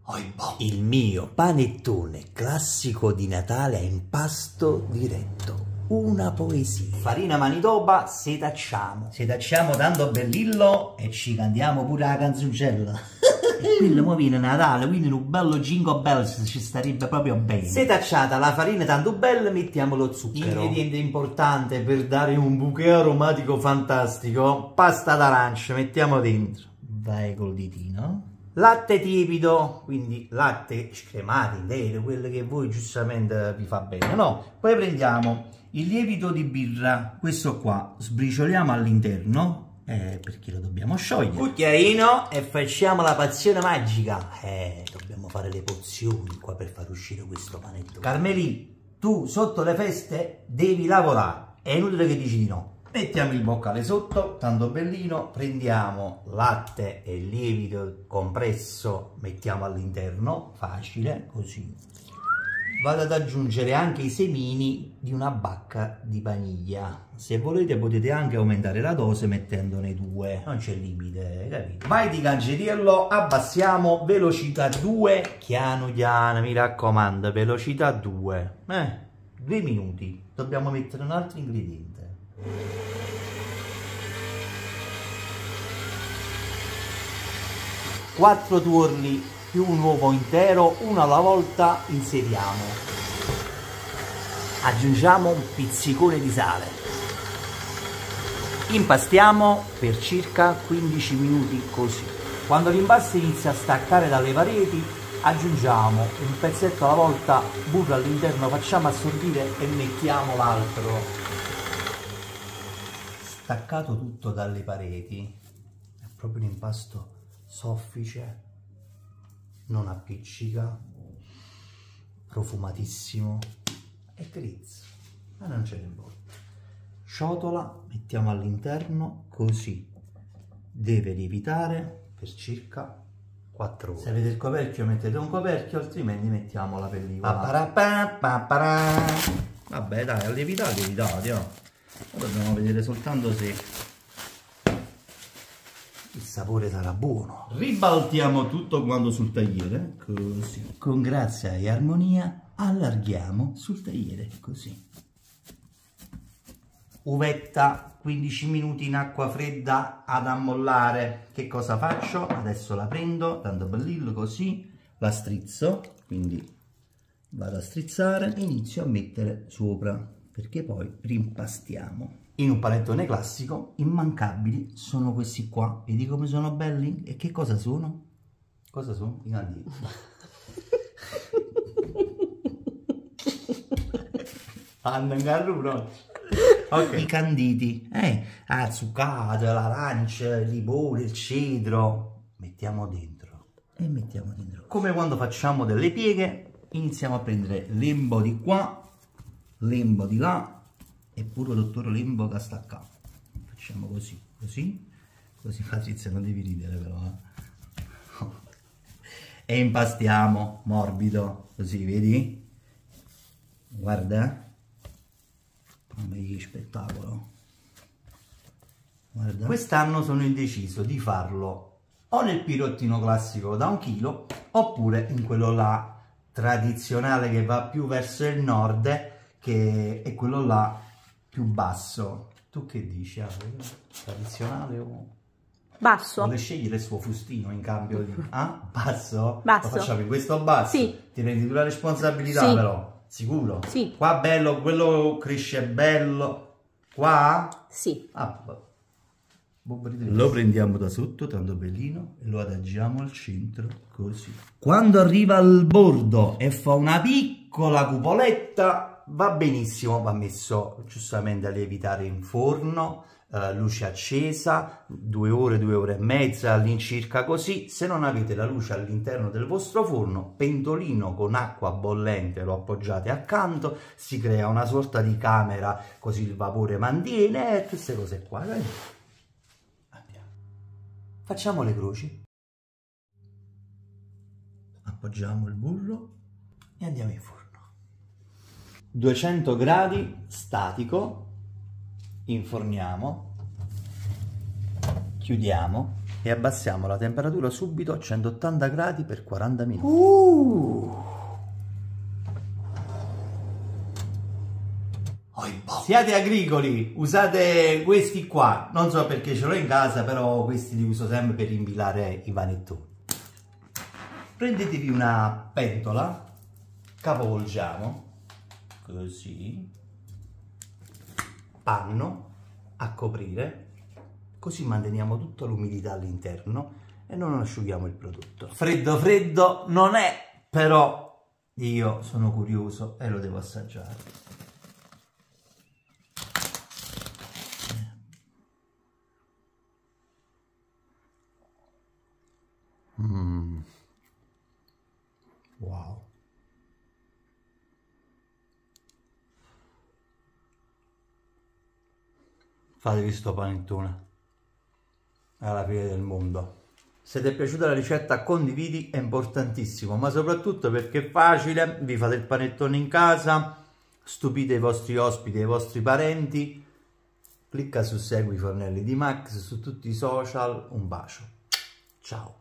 Il mio panettone classico di Natale a impasto diretto. Una poesia. Farina Manitoba, setacciamo. Setacciamo tanto bellillo e ci cantiamo pure la canzoncella. E quello mo viene Natale, quindi un bello Jingle Bells ci starebbe proprio bene. Setacciata la farina tanto bella, mettiamo lo zucchero. Ingrediente importante per dare un bouquet aromatico fantastico. Pasta d'arancia, mettiamo dentro. Vai col ditino. Latte tiepido, quindi latte scremato, intero, quello che voi giustamente vi fa bene, no? Poi prendiamo il lievito di birra, questo qua, sbricioliamo all'interno, perché lo dobbiamo sciogliere. Cucchiaino e facciamo la pazione magica. Dobbiamo fare le pozioni qua per far uscire questo panettone. Carmelì, tu sotto le feste devi lavorare, è inutile che dici di no. Mettiamo il boccale sotto, tanto bellino, prendiamo latte e lievito compresso, mettiamo all'interno, facile, così. Vado ad aggiungere anche i semini di una bacca di vaniglia. Se volete potete anche aumentare la dose mettendone 2, non c'è limite, capito? Vai di cancelliello, abbassiamo, velocità 2, piano piano, mi raccomando, velocità 2. 2 minuti, dobbiamo mettere un altro ingrediente. 4 tuorli più un uovo intero, uno alla volta, inseriamo. Aggiungiamo un pizzicone di sale. Impastiamo per circa 15 minuti così. Quando l'impasto inizia a staccare dalle pareti, aggiungiamo un pezzetto alla volta, burro all'interno, facciamo assorbire e mettiamo l'altro. Staccato tutto dalle pareti, è proprio un impasto soffice, non appiccica, profumatissimo e grezzo, ma non ce ne importa. Ciotola, mettiamo all'interno così, deve lievitare per circa 4 ore. Se avete il coperchio mettete un coperchio, altrimenti mettiamo la pellicola. Vabbè dai, a lievitare, lievitate, oh. Dobbiamo vedere soltanto se il sapore sarà buono. Ribaltiamo tutto quanto sul tagliere, così. Con grazia e armonia allarghiamo sul tagliere, così. Uvetta, 15 minuti in acqua fredda ad ammollare. Che cosa faccio? Adesso la prendo, tanto bellillo così, la strizzo, quindi vado a strizzare e inizio a mettere sopra, perché poi rimpastiamo. In un panettone classico, immancabili sono questi qua. Vedi come sono belli? E che cosa sono? Cosa sono? I canditi. Okay. I canditi, zuccato, l'arancia, il limone, il cedro. Mettiamo dentro. E mettiamo dentro. Come quando facciamo delle pieghe, iniziamo a prendere lembo di qua, lembo di là e pure dottor lembo che ha staccato. Facciamo così, così, così. Patrizia, non devi ridere però, e impastiamo morbido, così, vedi? Guarda, che spettacolo. Guarda. Quest'anno sono indeciso di farlo o nel pirottino classico da 1 chilo oppure in quello là tradizionale che va più verso il nord, che è quello là più basso. Tu che dici? Tradizionale o basso? Vuole scegliere il suo fustino in cambio di basso? Basso. Lo facciamo in questo basso? Sì. Ti prendi tu la responsabilità, sì. Però sicuro? Sì. Qua bello, quello cresce bello. Qua? Sì. Lo prendiamo da sotto, tanto bellino, e lo adagiamo al centro, così. Quando arriva al bordo e fa una piccola cupoletta, va benissimo, va messo giustamente a lievitare in forno, luce accesa, 2 ore, 2 ore e mezza all'incirca così. Se non avete la luce all'interno del vostro forno, pentolino con acqua bollente lo appoggiate accanto, si crea una sorta di camera, così il vapore mantiene, e queste cose qua. Facciamo le croci, appoggiamo il burro e andiamo in forno. 200 gradi statico, inforniamo, chiudiamo e abbassiamo la temperatura subito a 180 gradi per 40 minuti. Siate agricoli, usate questi qua, non so perché ce l'ho in casa, però questi li uso sempre per impilare i panettoni. Prendetevi una pentola, capovolgiamo, così, panno a coprire, così manteniamo tutta l'umidità all'interno e non asciughiamo il prodotto. Freddo freddo non è, però io sono curioso e lo devo assaggiare. Wow. Fatevi sto panettone, è la fine del mondo. Se ti è piaciuta la ricetta condividi, è importantissimo, ma soprattutto perché è facile, vi fate il panettone in casa, stupite i vostri ospiti e i vostri parenti. Clicca su segui Fornelli di Max su tutti i social, un bacio, ciao.